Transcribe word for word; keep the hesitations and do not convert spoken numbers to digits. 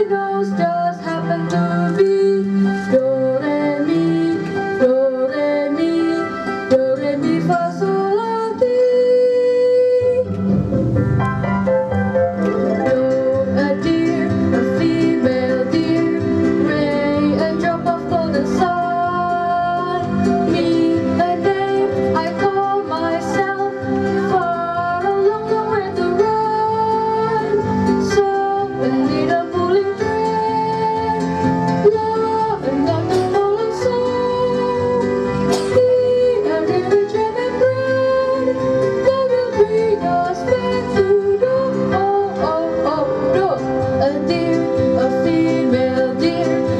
nose just happened to be do, re, mi, do, re, mi, do, re, mi, fa, sol, la, ti. Do, a deer, a female deer, Ray, a drop of golden sun. Me, a name I call myself, far a long, long way to run. So, a little pulling thread, love and not the falling song. Be a really jam and bread, that will bring us back to do, oh, oh, oh, do. A deer, a female deer,